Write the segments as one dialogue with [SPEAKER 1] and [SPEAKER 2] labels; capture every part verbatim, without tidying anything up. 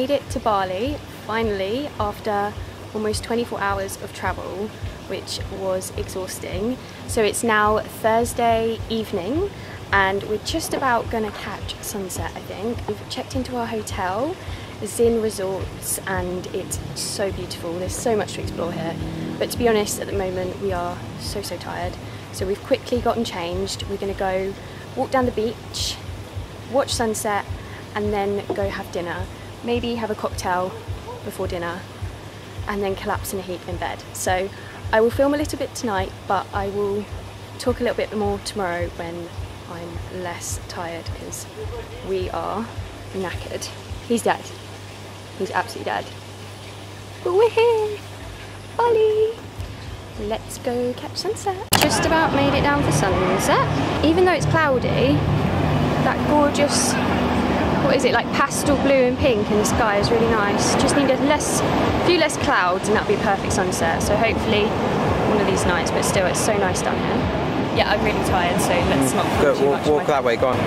[SPEAKER 1] made it to Bali, finally, after almost twenty-four hours of travel, which was exhausting. So it's now Thursday evening and we're just about gonna catch sunset, I think. We've checked into our hotel, Zin Resorts, and it's so beautiful. There's so much to explore here. But to be honest, at the moment, we are so, so tired. So we've quickly gotten changed. We're gonna go walk down the beach, watch sunset, and then go have dinner. Maybe have a cocktail before dinner, and then collapse in a heap in bed. So I will film a little bit tonight, but I will talk a little bit more tomorrow when I'm less tired, because we are knackered. He's dead. He's absolutely dead. But we're here, Bali. Let's go catch sunset. Just about made it down for sunset. Even though it's cloudy, that gorgeous, what is it, like pastel blue and pink in the sky is really nice. Just need a less, few less clouds and that'll be a perfect sunset. So hopefully one of these nights, but still it's so nice down here. Yeah, I'm really tired, so let's not
[SPEAKER 2] go,
[SPEAKER 1] too
[SPEAKER 2] walk,
[SPEAKER 1] much.
[SPEAKER 2] Walk that way, go on.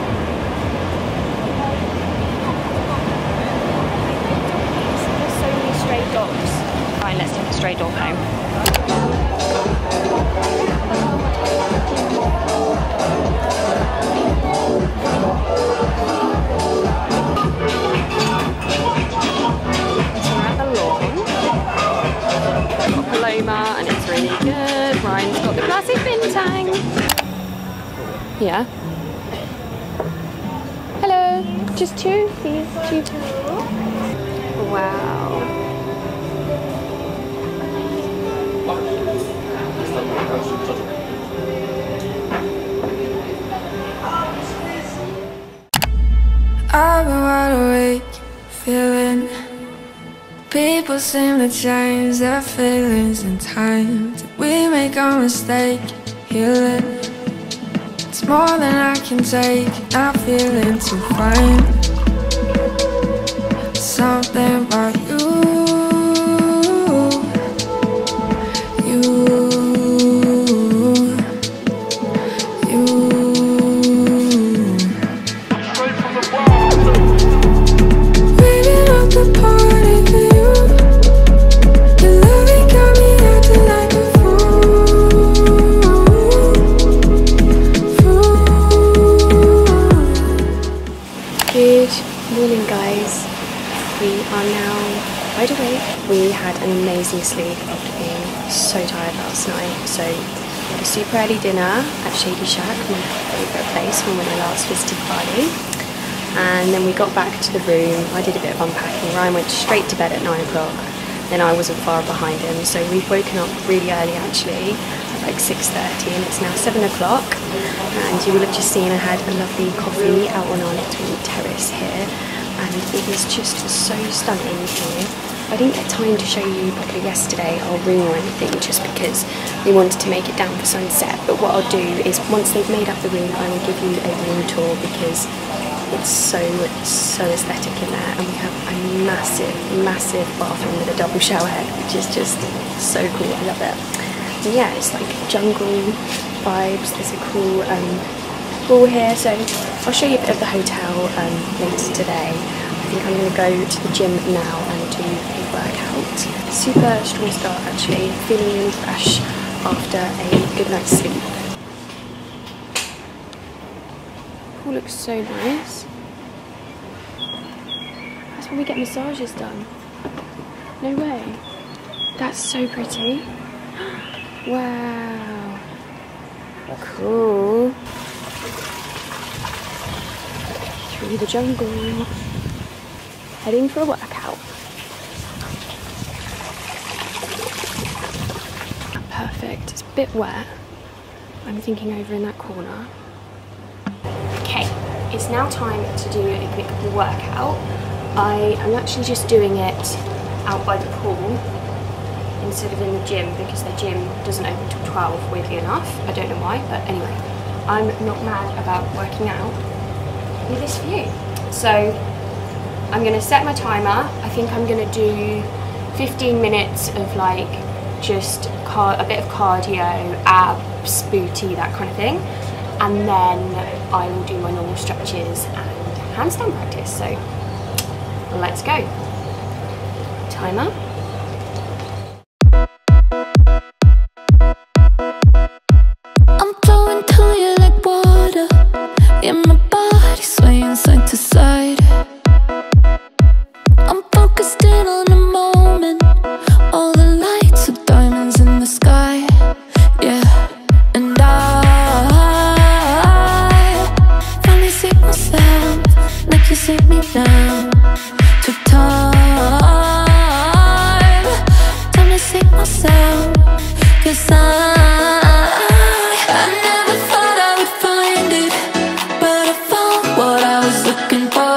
[SPEAKER 1] There's so many stray dogs. Fine, let's take a stray dog home. And it's really good. Ryan's got the classic bintang. Yeah. Hello. Just two, please. Two. Wow.
[SPEAKER 3] I've been wide awake, feeling. People seem to change their feelings in time. Did we make a mistake? Healing. It's more than I can take. Not feeling too fine. Something about you. You. You. Waiting up the party for you.
[SPEAKER 1] Morning guys, we are now wide awake. We had an amazing sleep after being so tired last night. So we had a super early dinner at Shady Shack, my favourite place from when I last visited Bali. And then we got back to the room. I did a bit of unpacking. Ryan went straight to bed at nine o'clock. Then I wasn't far behind him. So we've woken up really early actually, at like six thirty, and it's now seven o'clock. And you will have just seen I had a lovely coffee out on our little terrace here. And it is just so stunning here. I didn't get time to show you properly yesterday our room or anything, just because we wanted to make it down for sunset. But what I'll do is once they've made up the room, I will give you a room tour, because it's so, so aesthetic in there. And we have a massive, massive bathroom with a double shower head, which is just so cool. I love it. And yeah, it's like jungle vibes. There's a cool um, pool here. So I'll show you a bit of the hotel um, later today. I think I'm going to go to the gym now and do a workout. Super strong start actually. Feeling really fresh after a good night's sleep. Pool looks so nice. That's when we get massages done. No way. That's so pretty. Wow. Cool. Through the jungle. Heading for a workout. Perfect. It's a bit wet. I'm thinking over in that corner. Okay, it's now time to do a quick workout. I am actually just doing it out by the pool instead of in the gym, because the gym doesn't open till twelve, weirdly enough. I don't know why, but anyway, I'm not mad about working out with this view. So I'm going to set my timer. I think I'm going to do fifteen minutes of like just car a bit of cardio, abs, booty, that kind of thing, and then I will do my normal stretches and handstand practice. So let's go. Timer.
[SPEAKER 3] I'm flowing to you like water, in my body swaying side to side. I'm focused in on the moment, all the lights are diamonds in the sky, yeah. And I finally see myself, like you see me now. Took time, time to see myself, 'cause I I never thought I would find it, but I found what I was looking for.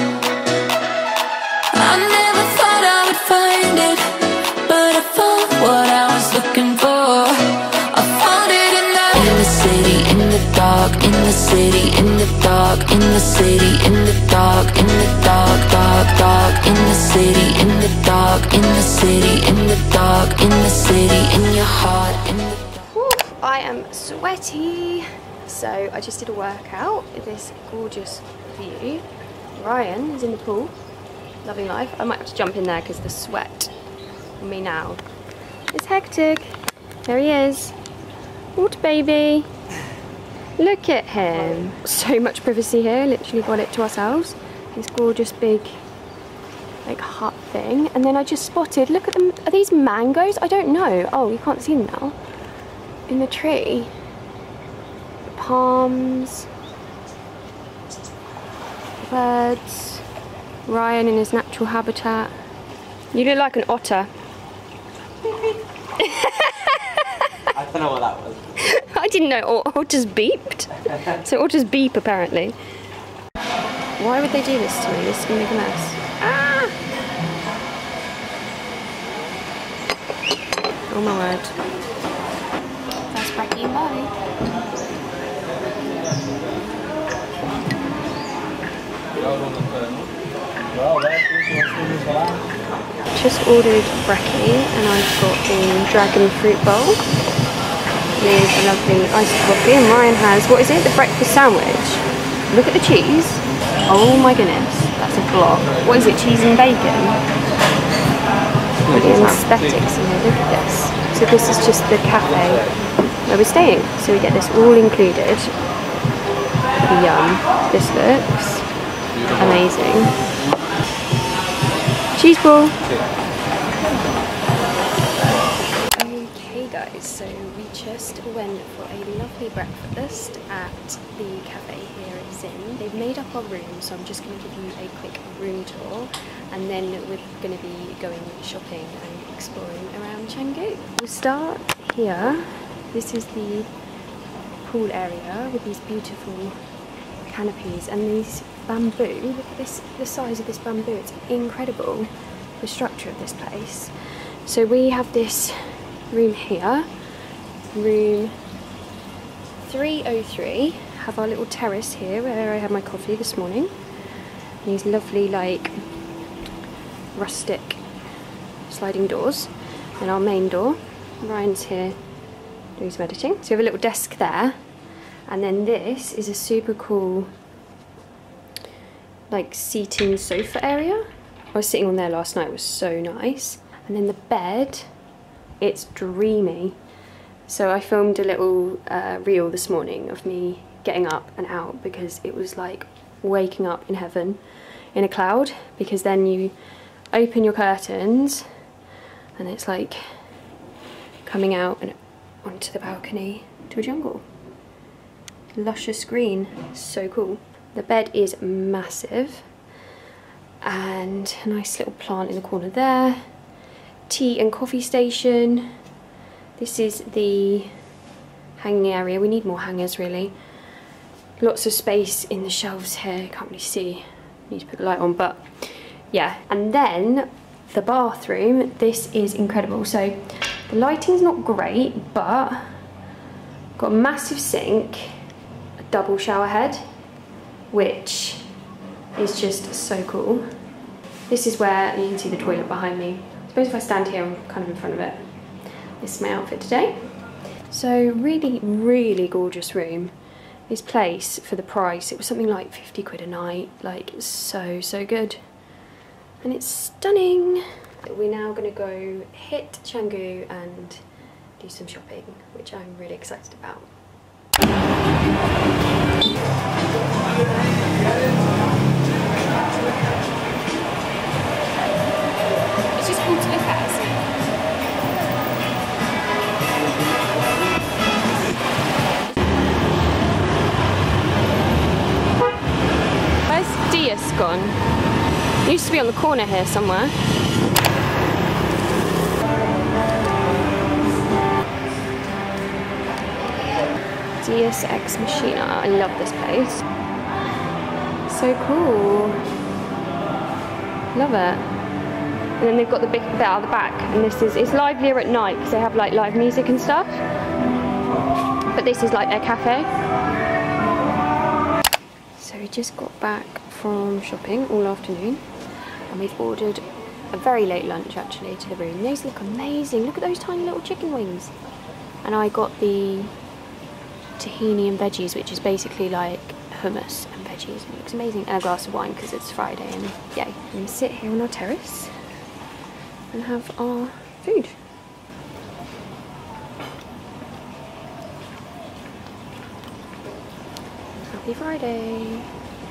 [SPEAKER 3] I never thought I would find it, but I found what I was looking for. I found it in the in the city, in the dark, in the city, in the dark, in the city, in the dark, in the dark, dark, dark, in the city, in the dark, in the city, in the dark, in the city, in your heart, in the
[SPEAKER 1] I am sweaty, so I just did a workout in this gorgeous view. Ryan is in the pool, loving life. I might have to jump in there because the sweat on me now is hectic. There he is, water baby. Look at him. So much privacy here, literally got it to ourselves. This gorgeous big like hut thing. And then I just spotted, look at them, are these mangoes? I don't know. Oh, you can't see them now. In the tree, palms, birds, Ryan in his natural habitat. You look like an otter.
[SPEAKER 2] I don't know what that was.
[SPEAKER 1] I didn't know otters beeped. So otters beep apparently. Why would they do this to me? This is gonna make a mess. Ah! Oh my word. Back in Bali. Just ordered brekkie and I've got the dragon fruit bowl with a lovely iced coffee, and Ryan has, what is it, the breakfast sandwich. Look at the cheese. Oh my goodness, that's a block. What is it, cheese and bacon? Look at the aesthetics in here, look at this. So this is just the cafe where we're staying, so we get this all included. Yum. This looks amazing. Cheese ball. Okay guys, so we just went for a lovely breakfast at the cafe here at Zin. They've made up our room, so I'm just going to give you a quick room tour, and then we're going to be going shopping and exploring around Canggu. We'll start here. This is the pool area with these beautiful canopies and these bamboo. Look at this, the size of this bamboo, it's incredible, the structure of this place. So we have this room here, room three oh three, have our little terrace here where I had my coffee this morning. These lovely like rustic sliding doors, and our main door. Ryan's here doing some editing. So we have a little desk there, and then this is a super cool like seating sofa area. I was sitting on there last night, it was so nice. And then the bed, it's dreamy. So I filmed a little uh, reel this morning of me getting up and out because it was like waking up in heaven in a cloud, because then you open your curtains and it's like coming out and onto the balcony to a jungle. Luscious green, so cool. The bed is massive, and a nice little plant in the corner there. Tea and coffee station. This is the hanging area. We need more hangers really. Lots of space in the shelves here, can't really see. Need to put the light on, but yeah. And then the bathroom, this is incredible. So the lighting's not great, but got a massive sink, a double shower head, which is just so cool. This is where, you can see the toilet behind me. I suppose if I stand here, I'm kind of in front of it. This is my outfit today. So really, really gorgeous room. This place, for the price, it was something like fifty quid a night. Like, so, so good. and it's stunning. We're now going to go hit Canggu and do some shopping, which I'm really excited about. It's just cool to look at, isn't it? Where's Dias gone? It used to be on the corner here somewhere. Dias Ex Machina. I love this place. So cool. Love it. And then they've got the big bit out the back, and this is, it's livelier at night because they have like live music and stuff. But this is like their cafe. So we just got back from shopping all afternoon, and we've ordered a very late lunch actually to the room. Those look amazing. Look at those tiny little chicken wings. And I got the tahini and veggies, which is basically like hummus and veggies. It looks amazing. And a glass of wine because it's Friday, and yay. I'm going to sit here on our terrace and have our food. Happy Friday.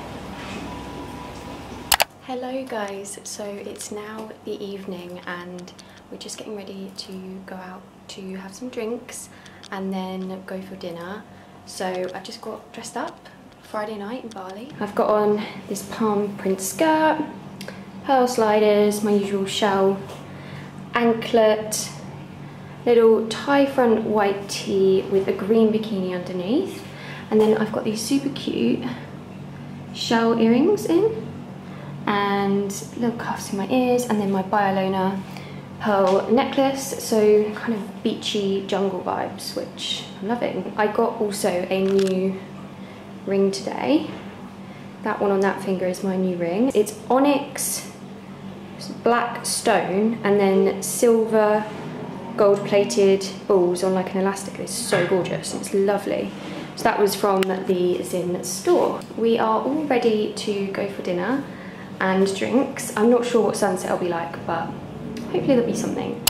[SPEAKER 1] Hello guys, so it's now the evening and we're just getting ready to go out to have some drinks and then go for dinner. So I've just got dressed up, Friday night in Bali. I've got on this palm print skirt, pearl sliders, my usual shell anklet, little tie front white tee with a green bikini underneath, and then I've got these super cute shell earrings in and little cuffs in my ears, and then my Biolona pearl necklace, so kind of beachy jungle vibes, which I'm loving. I got also a new ring today. That one on that finger is my new ring. It's onyx, black stone, and then silver gold plated balls on like an elastic. It's so gorgeous, it's lovely. So that was from the Zin store. We are all ready to go for dinner and drinks. I'm not sure what sunset will be like, but hopefully there'll be something.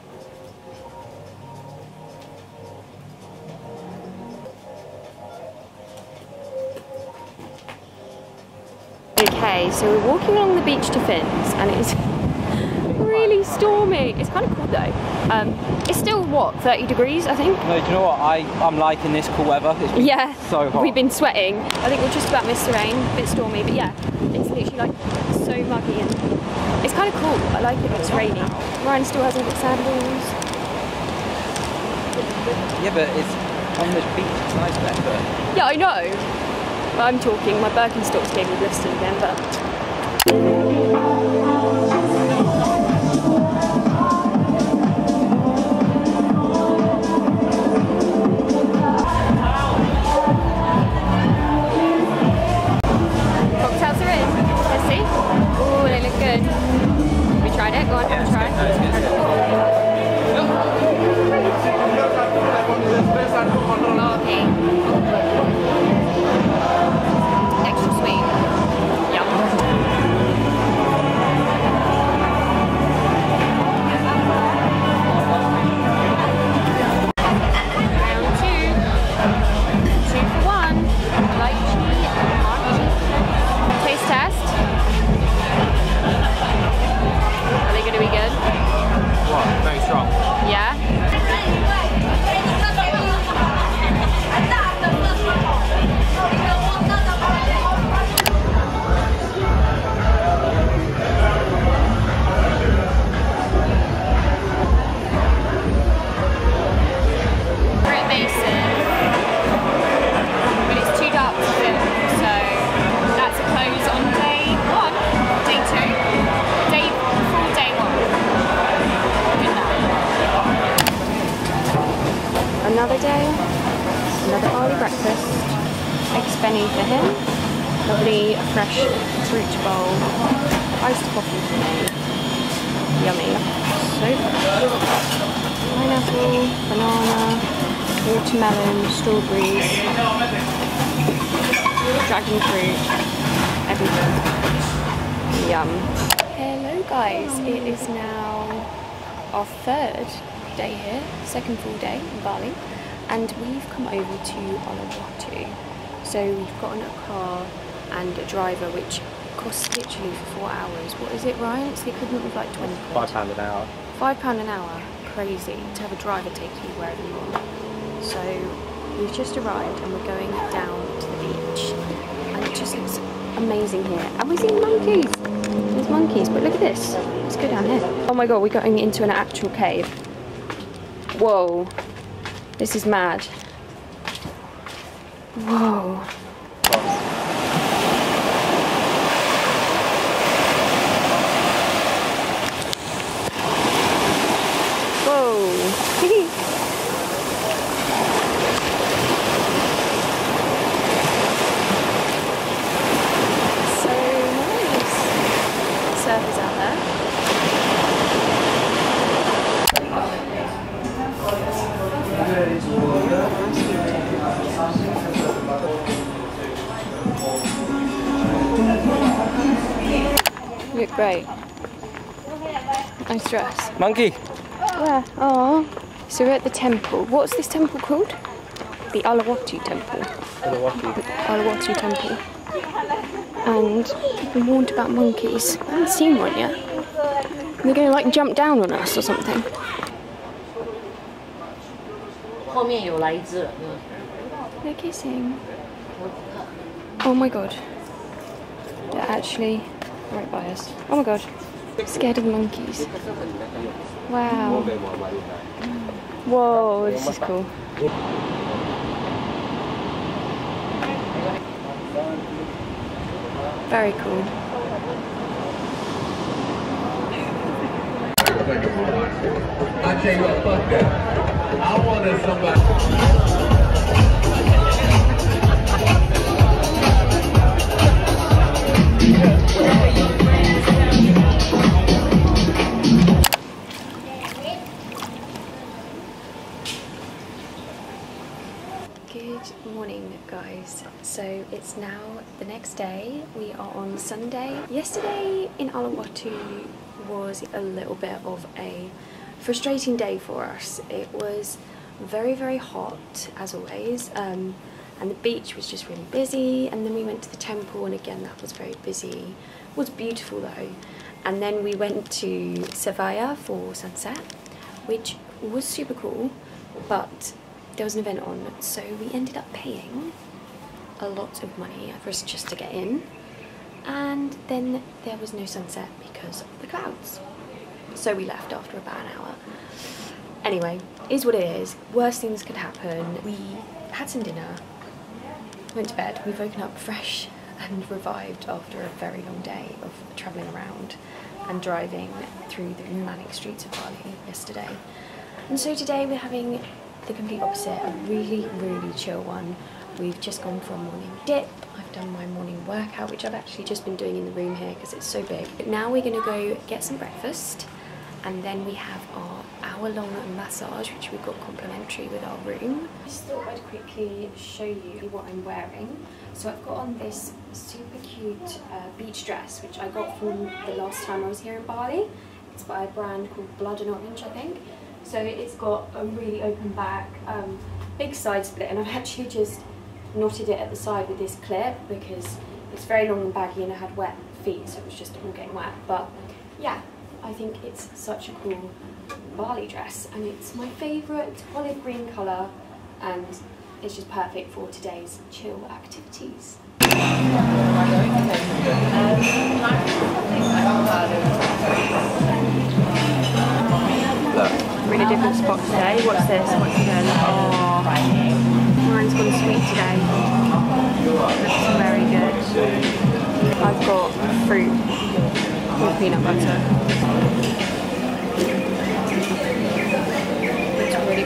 [SPEAKER 1] Okay, so we're walking along the beach to Fins and it's really stormy. It's kind of cool though. Um, it's still, what, thirty degrees, I think?
[SPEAKER 2] No, do you know what? I, I'm liking this cool weather. It's been
[SPEAKER 1] yeah,
[SPEAKER 2] so hot.
[SPEAKER 1] We've been sweating. I think we'll just about miss the rain, a bit stormy, but yeah, it's literally like so muggy and it's kind of cool. I like it when it's rainy. Ryan still hasn't got sandals.
[SPEAKER 2] Yeah, but it's on this beach, it's nice there, but...
[SPEAKER 1] Yeah, I know. But I'm talking, my Birkenstocks gave me blisters again, but... Another day, another Bali breakfast, eggs benny for him, lovely fresh fruit bowl, iced coffee for me, yummy, so good. Pineapple, banana, watermelon, strawberries, dragon fruit, everything, yum. Hello Guys, it is now our third day here, second full day in Bali, and we've come over to Uluwatu. So we've gotten a car and a driver, which costs literally for four hours. What is it, Ryan? It's the equivalent of like twenty quid.
[SPEAKER 2] Five pound an hour.
[SPEAKER 1] Five pound an hour. Crazy to have a driver take you wherever you want. So we've just arrived and we're going down to the beach, and it just looks amazing here. And we've seen monkeys. There's monkeys, but look at this. Let's go down here. Oh my god, we're going into an actual cave. Whoa. This is mad. Whoa. You look great. Nice dress.
[SPEAKER 2] Monkey!
[SPEAKER 1] Where? Oh. So we're at the temple. What's this temple called? The Uluwatu temple.
[SPEAKER 2] Uluwatu.
[SPEAKER 1] Uluwatu temple. And we've been warned about monkeys. I haven't seen one yet. They're going to like jump down on us or something. They're kissing. Oh my god. They're actually right by us. Oh my god. Scared of the monkeys. Wow. Whoa, this is cool. Very cool.
[SPEAKER 4] I tell you what, fuck that. I wanted somebody.
[SPEAKER 1] Good morning, guys. So it's now the next day. We are on Sunday. Yesterday in Uluwatu was a little bit of a frustrating day for us. It was very, very hot as always, um, and the beach was just really busy, and then we went to the temple and again that was very busy. It was beautiful though. And then we went to Savaya for sunset, which was super cool, but there was an event on, so we ended up paying a lot of money for us just to get in, and then there was no sunset because of the clouds. So we left after about an hour. Anyway, is what it is. Worst things could happen. We had some dinner, went to bed. We've woken up fresh and revived after a very long day of travelling around and driving through the manic streets of Bali yesterday. And so today we're having the complete opposite, a really, really chill one. We've just gone for a morning dip. I've done my morning workout, which I've actually just been doing in the room here because it's so big. But now we're gonna go get some breakfast, and then we have our hour-long massage, which we've got complimentary with our room. I just thought I'd quickly show you what I'm wearing. So I've got on this super cute uh, beach dress, which I got from the last time I was here in Bali. It's by a brand called Blood and Orange, I think. So it's got a really open back, um, big side split, and I've actually just knotted it at the side with this clip because it's very long and baggy and I had wet feet, so it was just all getting wet. But yeah, I think it's such a cool Bali dress, and it's my favourite olive green colour, and it's just perfect for today's chill activities. We're in a different spot today. What's this? What's it going? Oh, mine's gone sweet today. Looks very good. I've got fruit with peanut butter. It's really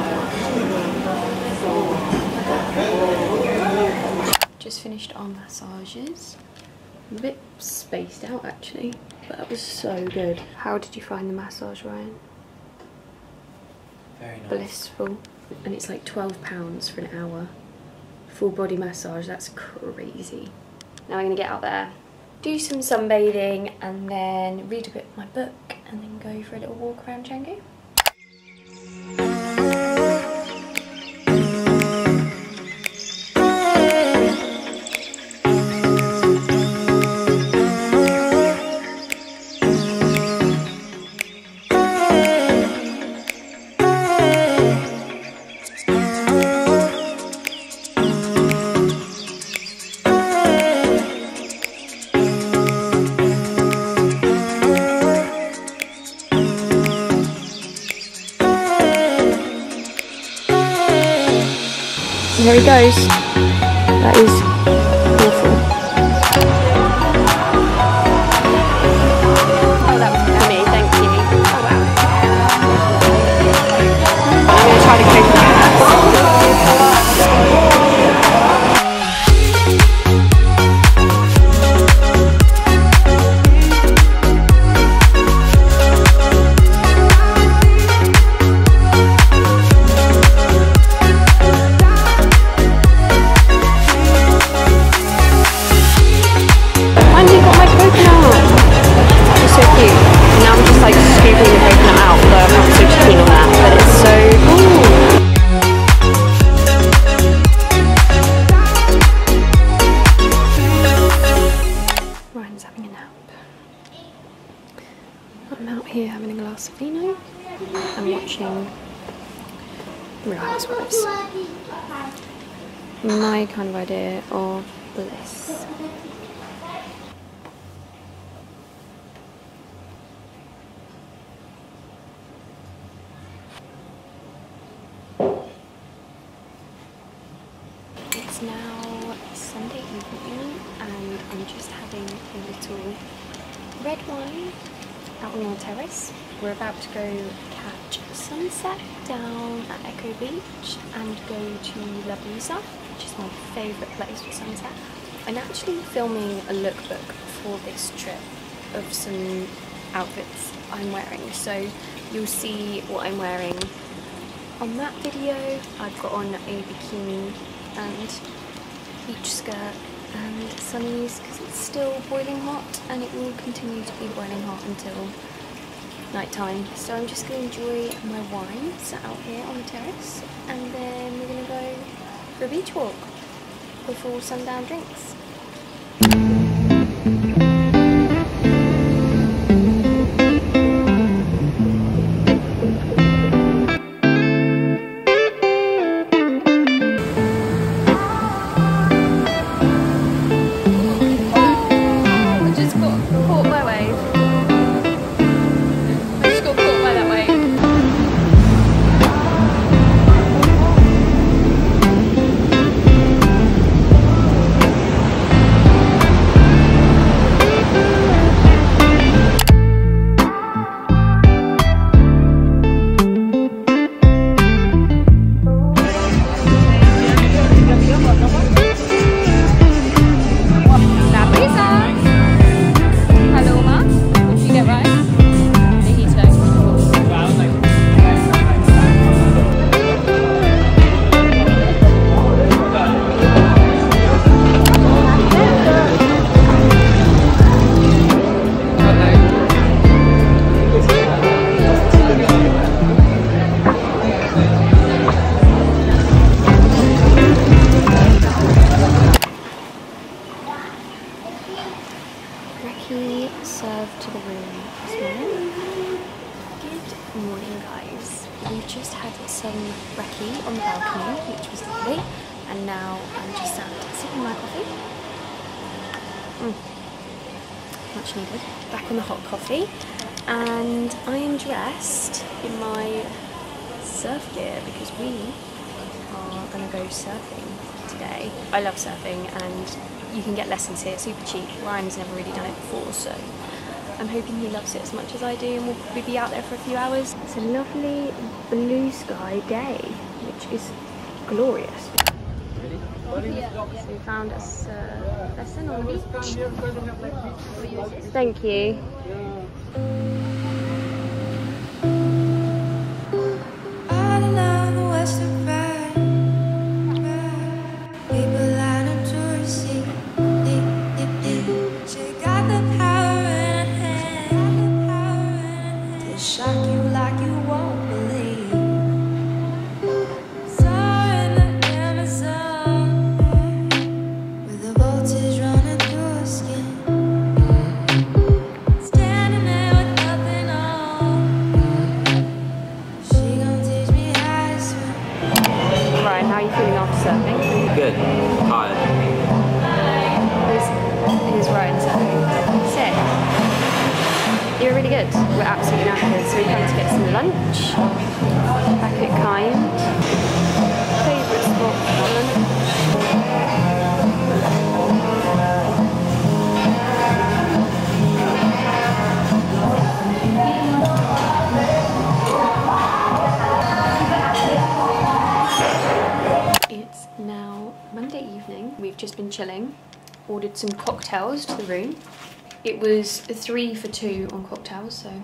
[SPEAKER 1] good. Just finished our massages. I'm a bit spaced out actually, but that was so good. How did you find the massage, Ryan?
[SPEAKER 2] Very nice.
[SPEAKER 1] Blissful. And it's like twelve pounds for an hour. Full body massage, that's crazy. Now we're gonna get out there, do some sunbathing and then read a bit of my book and then go for a little walk around Canggu. There he goes. That is awful. Oh, that was for me, thank you. Oh wow. I'm going to try the coconut. I'm out here having a glass of vino and watching Real Housewives. My kind of idea of bliss. It's now Sunday evening and I'm just having a little red wine out on our terrace. We're about to go catch sunset down at Echo Beach and go to Uluwatu, which is my favourite place for sunset. I'm actually filming a lookbook for this trip of some outfits I'm wearing, so you'll see what I'm wearing on that video. I've got on a bikini and beach skirt and sunnies because it's still boiling hot and it will continue to be boiling hot until night time. So I'm just going to enjoy my wine sat out here on the terrace and then we're going to go for a beach walk before sundown drinks. Served to the room this morning. Good morning, guys. We just had some brekkie on the balcony, which was lovely, and now I'm just sat sipping my coffee. Mm. Much needed. Back on the hot coffee, and I am dressed in my surf gear because we are going to go surfing today. I love surfing, and you can get lessons here super cheap. Ryan's never really done it before, so I'm hoping he loves it as much as I do and we'll probably be out there for a few hours. It's a lovely blue sky day, which is glorious. So we found us a lesson on the beach. Thank you.
[SPEAKER 3] People out of touristy, she got shock you like you won't believe. Soar in the Amazon, with the voltage running through her skin. Standing there with nothing on, she gon' teach me how to swim.
[SPEAKER 1] Ryan, how are you feeling after surfing?
[SPEAKER 2] Good. Tired.
[SPEAKER 1] Here's, here's Ryan surfing. Sick. You're really good. We're absolutely knackered, so we come to get some lunch. Back at Kind. Favourite spot for lunch. It's now Monday evening. We've just been chilling. Ordered some cocktails to the room. It was a three for two on cocktails, so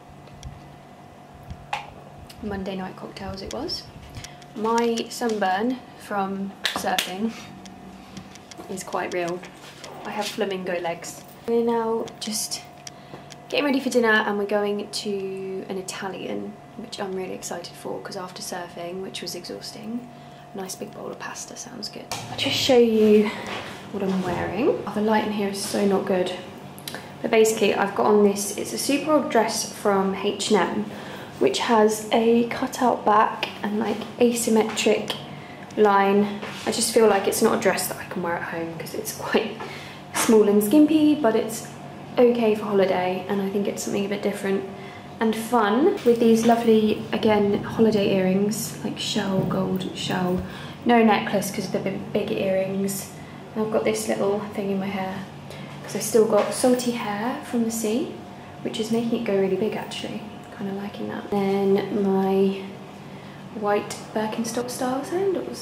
[SPEAKER 1] Monday night cocktails it was. My sunburn from surfing is quite real. I have flamingo legs. We're now just getting ready for dinner and we're going to an Italian, which I'm really excited for because after surfing, which was exhausting, a nice big bowl of pasta sounds good. I'll just show you what I'm wearing. Oh, the light in here is so not good. But basically I've got on this, it's a super old dress from H and M, which has a cutout back and like asymmetric line. I just feel like it's not a dress that I can wear at home because it's quite small and skimpy, but it's okay for holiday and I think it's something a bit different and fun with these lovely, again, holiday earrings, like shell, gold shell. No necklace because of the big, big earrings. And I've got this little thing in my hair. I've still got salty hair from the sea, which is making it go really big actually. Kind of liking that. Then my white Birkenstock style sandals.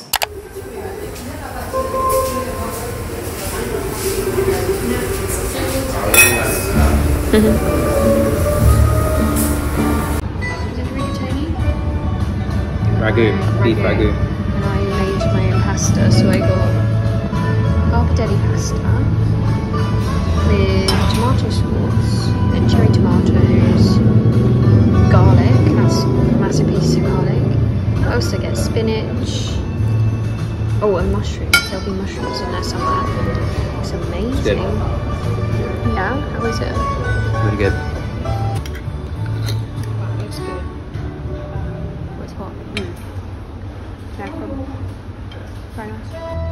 [SPEAKER 2] Ragu, beef ragu.
[SPEAKER 1] And I made my own pasta, so I got garbadelli pasta with tomato sauce, then cherry tomatoes, garlic, that's massive pieces of garlic. I also get spinach, oh, and mushrooms, there'll be mushrooms in there somewhere. It's amazing.
[SPEAKER 2] Good.
[SPEAKER 1] Yeah, how is it?
[SPEAKER 2] Really good.
[SPEAKER 1] Wow, it's good. Oh, it's hot. Mm. No problem. Very nice.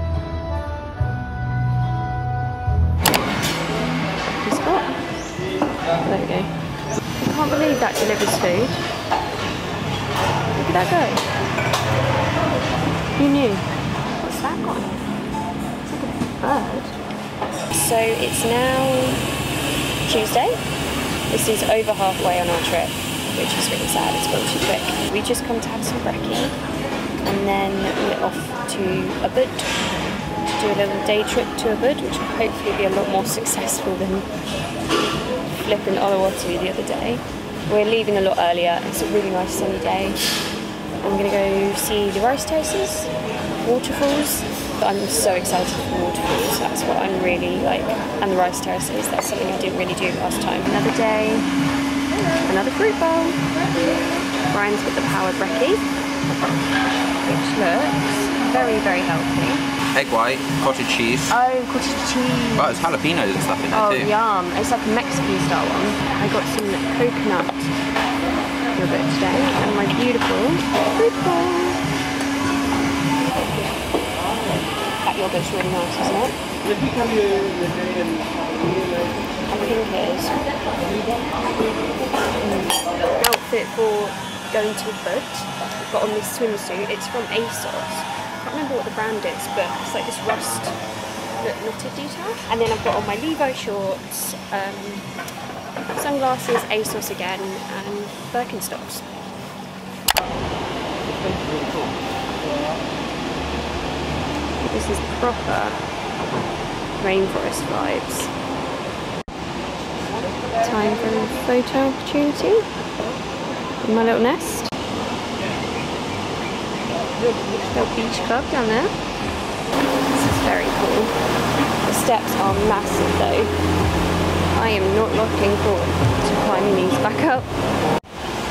[SPEAKER 1] There we go. I can't believe that delivers food. Look at that go. Who knew? What's that got? It's like a bird. So it's now Tuesday. This is over halfway on our trip, which is really sad. It's gone too quick. We just come to have some brekkie and then we're off to Ubud to do a little day trip to Ubud, which will hopefully be a lot more successful than flipping Uluwatu the other day. We're leaving a lot earlier. It's a really nice sunny day. I'm gonna go see the rice terraces, waterfalls. I'm so excited for waterfalls. That's what I'm really like, and the rice terraces. That's something I didn't really do last time. Another day, another fruit bowl. Ryan's got the powered brekkie, which looks very, very healthy.
[SPEAKER 2] Egg white, cottage cheese.
[SPEAKER 1] Oh, cottage cheese.
[SPEAKER 2] Well, there's jalapenos and stuff in there
[SPEAKER 1] Oh,
[SPEAKER 2] too.
[SPEAKER 1] yum. It's like a Mexican style one. I got some coconut yogurt today and my beautiful fruit bowl. That yogurt's really nice, isn't it? I think it is. Mm. Outfit for going to Ubud. I've got on this swimsuit. It's from ASOS. I can't remember what the brand is, but it's like this rust knitted detail. And then I've got on my Levi shorts, um, sunglasses, ASOS again, and Birkenstocks. This is proper rainforest vibes. Time for a photo opportunity in my little nest. Little beach club down there. This is very cool. The steps are massive though. I am not looking forward to climbing these back up.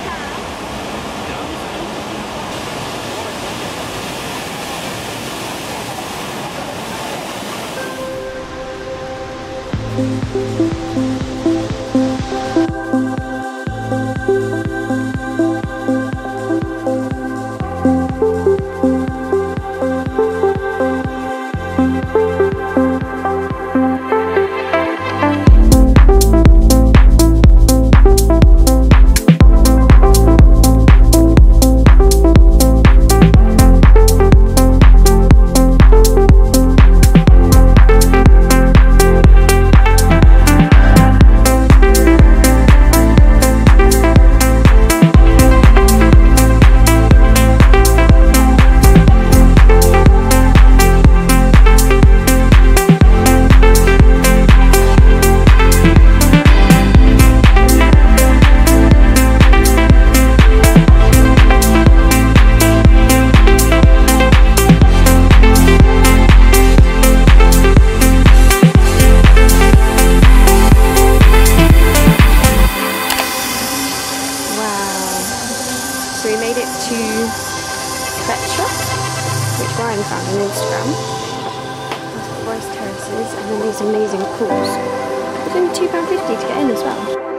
[SPEAKER 1] to Pet Shop, which Ryan found on Instagram. There's forest terraces and then these amazing pools. It's only two pounds fifty to get in as well.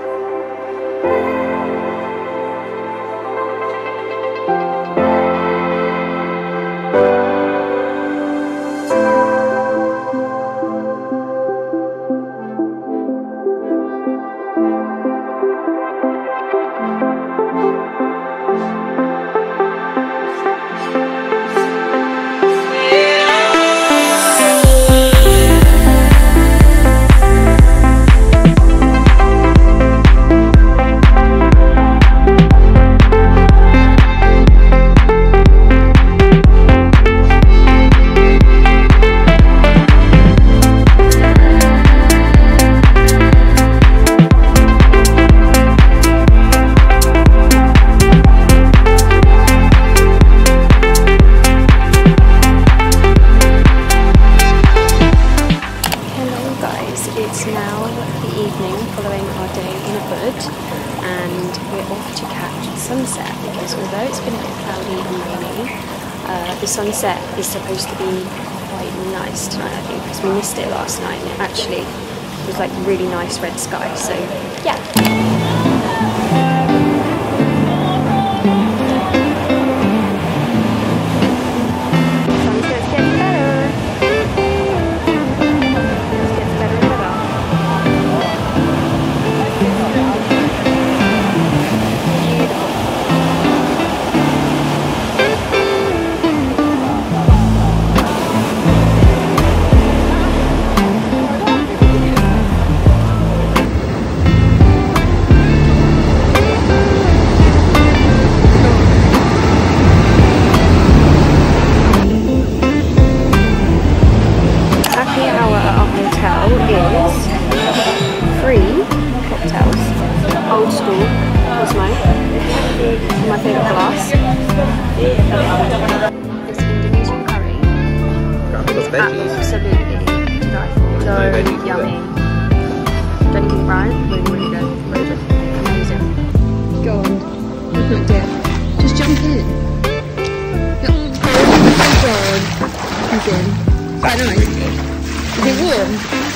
[SPEAKER 1] It's now the evening following our day in Ubud, and we're off to catch sunset because although it's been a bit cloudy and rainy, uh, the sunset is supposed to be quite nice tonight, I think, because we missed it last night and it actually was like really nice red sky, so yeah. Old school, Cosmo, my favourite glass. It's Indonesian curry. Absolutely delightful. So yummy. Don't you think, Ryan? Really, really good. Really good. Amazing. Go on. Look at it. Just jump in. Oh my god. He's in. Is that nice? Is it warm?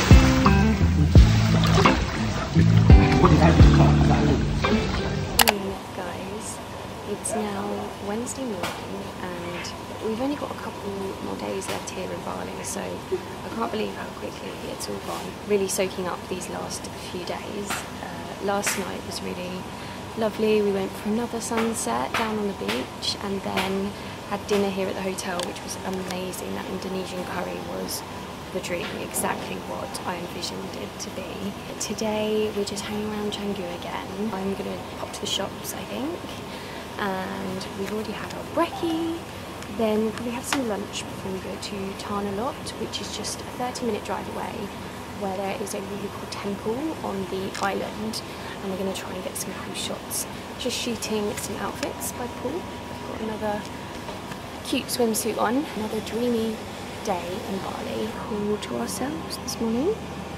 [SPEAKER 1] Guys, it's now Wednesday morning and we've only got a couple more days left here in Bali, so I can't believe how quickly it's all gone. Really soaking up these last few days. Uh, last night was really lovely. We went for another sunset down on the beach and then had dinner here at the hotel, which was amazing. That Indonesian curry was the dream, exactly what I envisioned it to be. Today we're just hanging around Canggu again. I'm gonna pop to the shops, I think, and we've already had our brekkie. Then we'll probably have some lunch before we go to Tarnalot, which is just a thirty minute drive away, where there is a really cool temple on the island, and we're gonna try and get some cool shots. Just shooting some outfits by the pool. Got another cute swimsuit on, another dreamy day in Bali, all to ourselves this morning.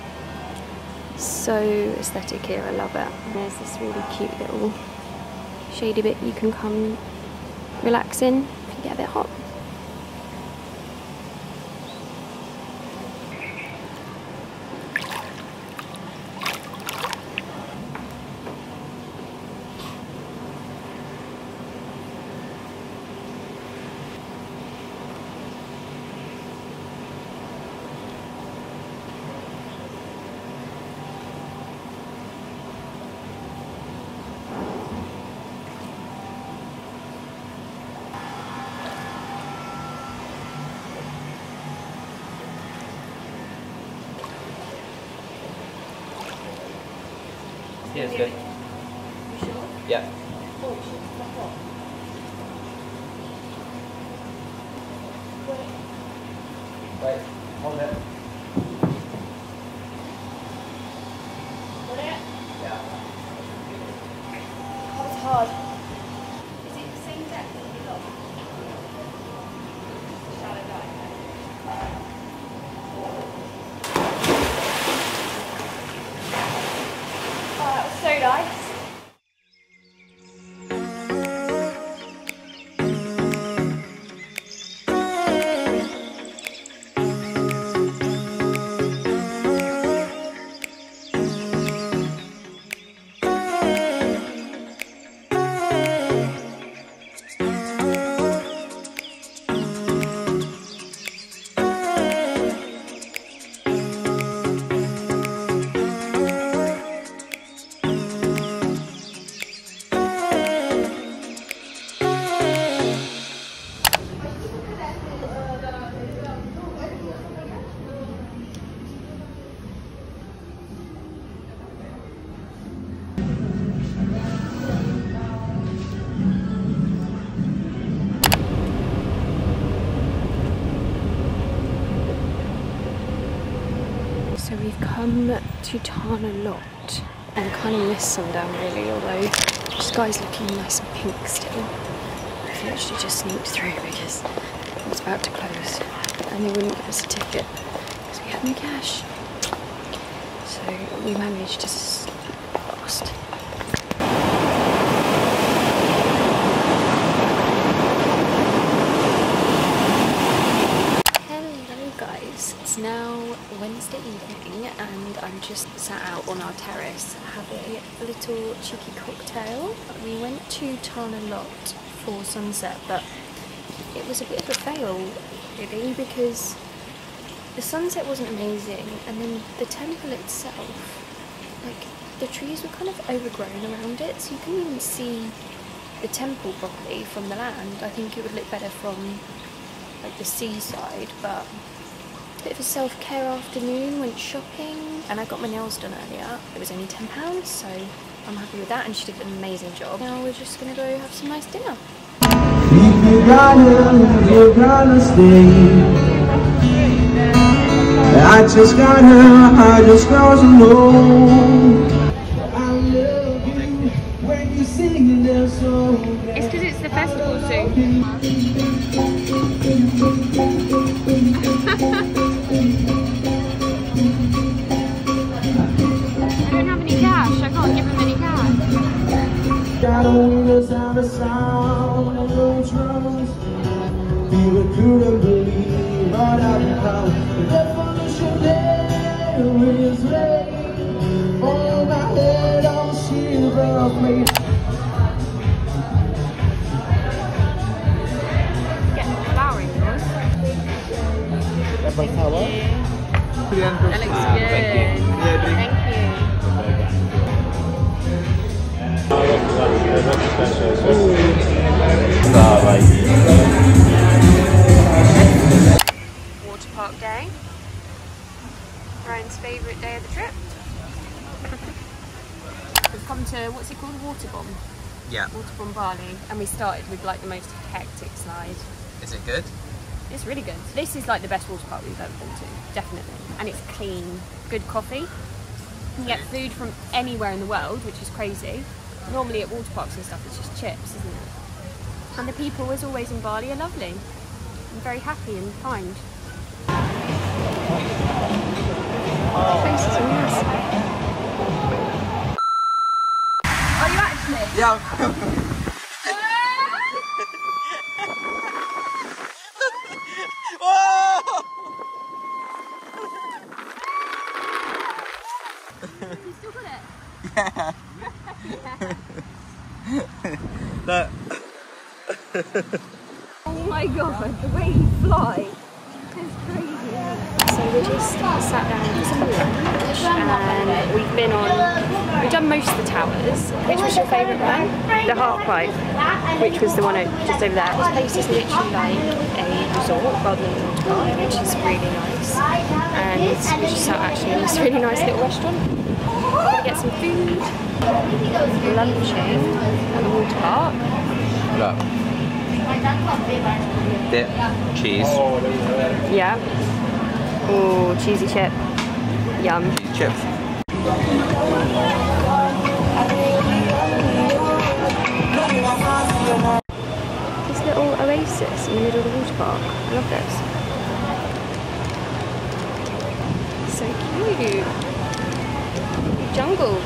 [SPEAKER 1] So aesthetic here, I love it. There's this really cute little shady bit you can come relax in if you get a bit hot.
[SPEAKER 2] Yeah, it's good.
[SPEAKER 1] You sure?
[SPEAKER 2] Yeah.
[SPEAKER 1] Oh, shit, that's what?
[SPEAKER 2] Wait, hold it.
[SPEAKER 1] Got it?
[SPEAKER 2] Yeah.
[SPEAKER 1] Oh, it's hard. Is it the same depth as the dog? Shallow dive. Oh, that was so nice. come to Tana Lot and kind of miss sundown really, although the sky's looking nice and pink still. I've literally just sneaked through because it was about to close and they wouldn't give us a ticket because we had no cash. So we managed to fast. It's now Wednesday evening and I'm just sat out on our terrace having a little cheeky cocktail. We went to Tana Lot for sunset, but it was a bit of a fail really because the sunset wasn't amazing, and then the temple itself, like the trees were kind of overgrown around it, so you couldn't even see the temple properly from the land. I think it would look better from like the seaside, but bit of a self-care afternoon, went shopping, and I got my nails done earlier. It was only ten pounds, so I'm happy with that, and she did an amazing job. Now we're just gonna go have some nice dinner.
[SPEAKER 5] If you're gonna, you're gonna stay. I just gotta, I just gotta know. I love you when you sing that song.
[SPEAKER 1] It's because it's the festival soon. I can't give him any cash. Got a window sound of sound of no drums. People couldn't believe what I've become. The definition there is rain. All my head on silver of me. Getting the flower in yours.
[SPEAKER 2] That looks good.
[SPEAKER 1] Thank you. Thank you. Water park day. Ryan's favourite day of the trip. We've come to, what's it called, Water Bomb?
[SPEAKER 2] Yeah.
[SPEAKER 1] Water Bomb Bali, and we started with like the most hectic slide.
[SPEAKER 2] Is it good?
[SPEAKER 1] It's really good. This is like the best water park we've ever been to, definitely. And it's clean, good coffee. You can get food from anywhere in the world, which is crazy. Normally at water parks and stuff it's just chips, isn't it? And the people, as always in Bali, are lovely. And very happy and kind. Faces are nice. Are you actually?
[SPEAKER 2] Yeah.
[SPEAKER 1] You still got it?
[SPEAKER 2] Yeah. Look.
[SPEAKER 1] Oh my god, the way you fly is crazy. So we just sat down for some lunch and we've been on, we've done most of the towers. Which was your favourite one? The Heart Pipe, which was the one just over there. This place is literally like a resort rather than a water park, which is really nice. And we just sat actually in this really nice little restaurant. We're going to get some food, lunching at the water park.
[SPEAKER 2] Look. Dip, cheese.
[SPEAKER 1] Yeah. Oh, cheesy chip. Yum.
[SPEAKER 2] Cheese chips.
[SPEAKER 1] This little oasis in the middle of the water park. I love this. So cute. Jungle.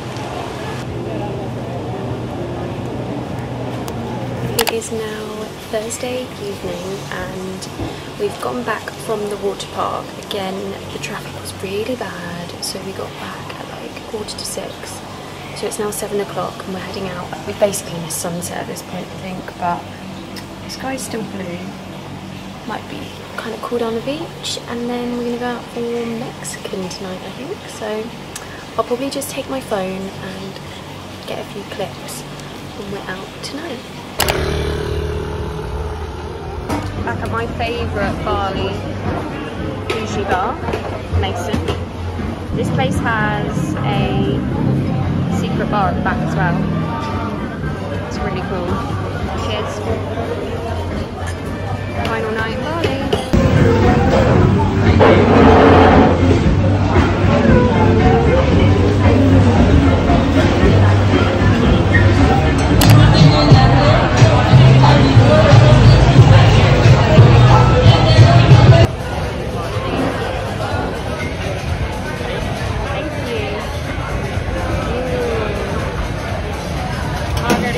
[SPEAKER 1] It is now Thursday evening and we've gone back from the water park. Again, the traffic was really bad, so we got back at like quarter to six. So it's now seven o'clock and we're heading out. We've basically missed sunset at this point, I think, but the sky's still blue. Might be kind of cool down the beach, and then we're gonna go out for Mexican tonight, I think. So I'll probably just take my phone and get a few clips when we're out tonight. Back at my favourite Bali sushi bar, Mason. This place has a secret bar at the back as well. It's really cool. Cheers. Final night in Bali.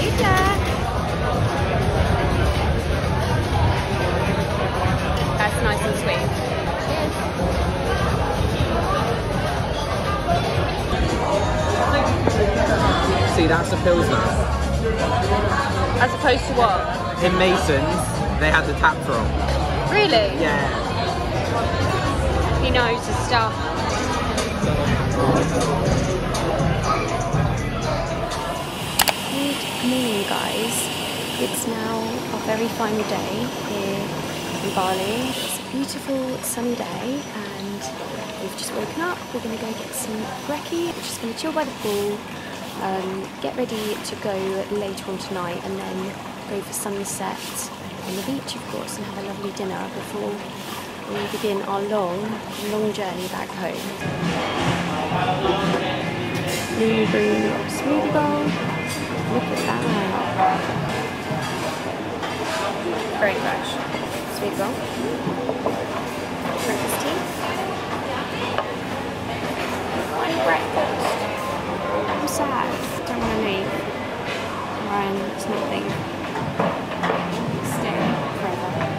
[SPEAKER 1] Jack. That's nice and sweet. Cheers.
[SPEAKER 2] See, that's a Pilsner.
[SPEAKER 1] As opposed to what?
[SPEAKER 2] In Mason's, they had the tap wrong.
[SPEAKER 1] Really?
[SPEAKER 2] Yeah.
[SPEAKER 1] He knows his stuff. Good morning, guys. It's now a very final day here in Bali. It's a beautiful sunny day and we've just woken up. We're going to go get some brekkie. We're just going to chill by the pool, um, get ready to go later on tonight and then go for sunset on the beach, of course, and have a lovely dinner before we begin our long, long journey back home. New brew smoothie bowl. Look at that. Very fresh. Smoothie bowl. Breakfast tea. One breakfast. I'm sad. Don't want to leave. Ryan, it's not leave. Stay forever.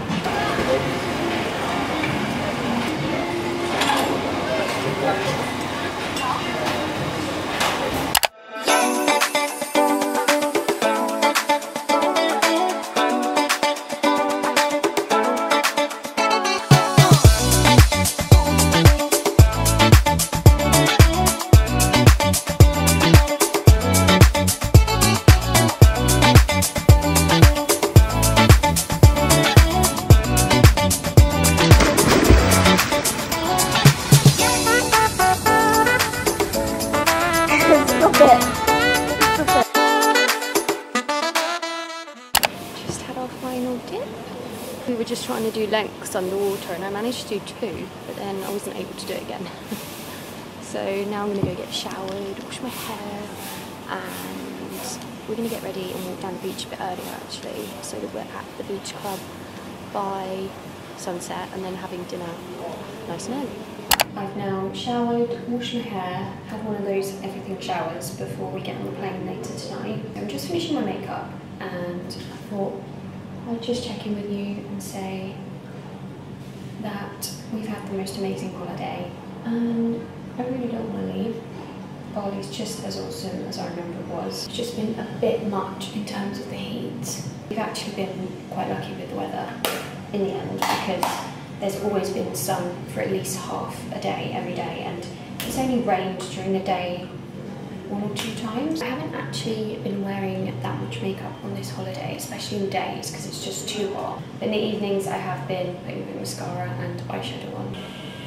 [SPEAKER 1] Just had our final dip. We were just trying to do lengths underwater and I managed to do two, but then I wasn't able to do it again. So now I'm going to go get showered, wash my hair, and we're going to get ready and walk down the beach a bit earlier actually, so that we're at the beach club by sunset and then having dinner nice and early. I've now showered, washed my hair, had one of those everything showers before we get on the plane later tonight. I'm just finishing my makeup and I thought I'd just check in with you and say that we've had the most amazing holiday and I really don't want to leave. Bali's just as awesome as I remember it was. It's just been a bit much in terms of the heat. We've actually been quite lucky with the weather in the end because there's always been sun for at least half a day every day and it's only rained during the day one or two times. I haven't actually been wearing that much makeup on this holiday, especially in the days because it's just too hot. But in the evenings I have been putting a bit of mascara and eyeshadow on.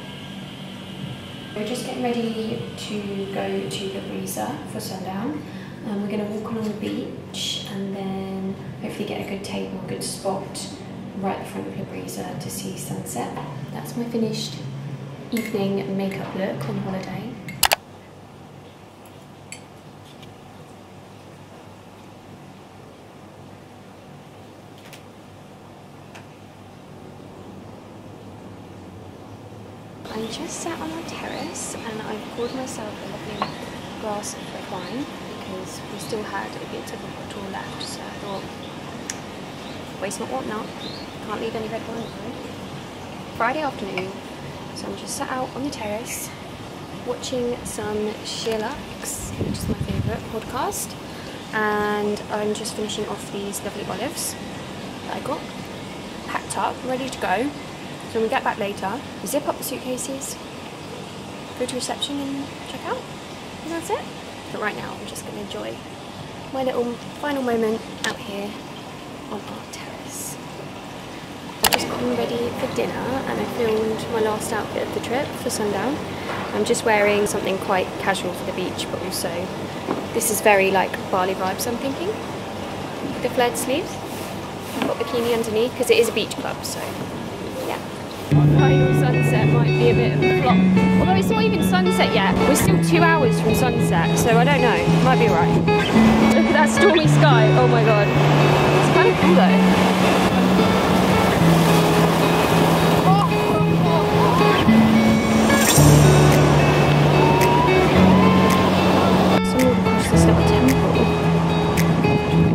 [SPEAKER 1] We're just getting ready to go to the breezer for sundown. Um, we're going to walk along the beach and then hopefully get a good table, a good spot right at the front of the breezer to see sunset. That's my finished evening makeup look on holiday. I just sat on our terrace and I poured myself a lovely glass of red wine because we still had a bit of a bottle left, so I thought, waste not, want not, can't leave any red wine behind. Friday afternoon, so I'm just sat out on the terrace watching some Sheerluxe, which is my favourite podcast, and I'm just finishing off these lovely olives that I got, packed up, ready to go. So when we get back later, we zip up the suitcases, go to reception and check out, and that's it. But right now I'm just going to enjoy my little final moment out here on our terrace. I've just gotten ready for dinner and I filmed my last outfit of the trip for sundown. I'm just wearing something quite casual for the beach, but also this is very like Bali vibes I'm thinking. With the flared sleeves. I've got bikini underneath because it is a beach club, so yeah. Final sunset might be a bit of a flop. Although it's not even sunset yet. We're still two hours from sunset, so I don't know. Might be right. Look at that stormy sky. Oh my god. It's kind of cool though. Someone across this little temple.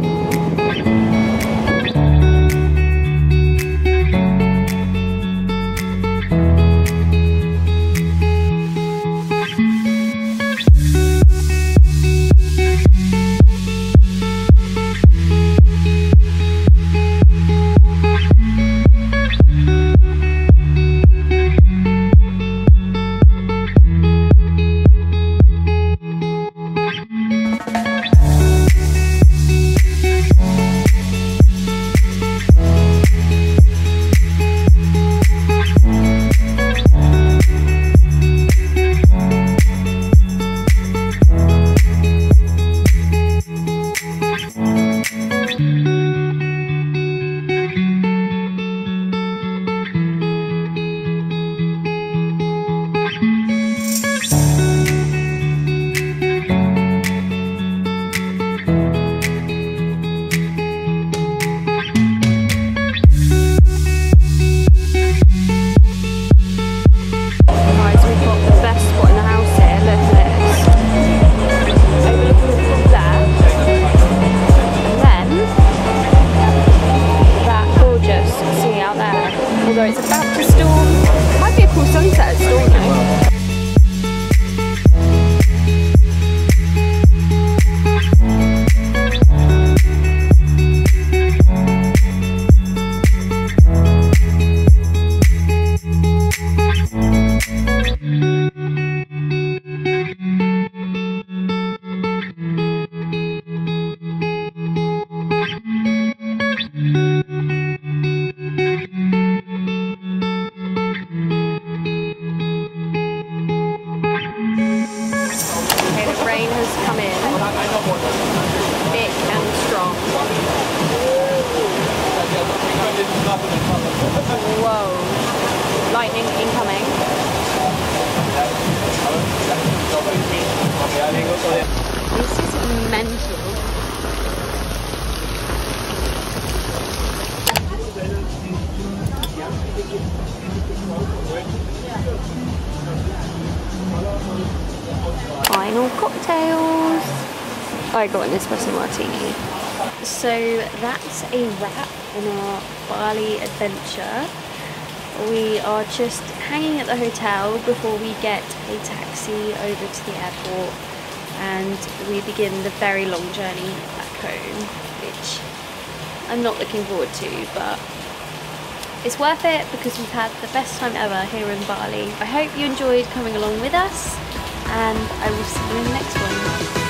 [SPEAKER 1] I got an espresso martini. So that's a wrap on our Bali adventure. We are just hanging at the hotel before we get a taxi over to the airport and we begin the very long journey back home, which I'm not looking forward to, but it's worth it because we've had the best time ever here in Bali. I hope you enjoyed coming along with us, and I will see you in the next one.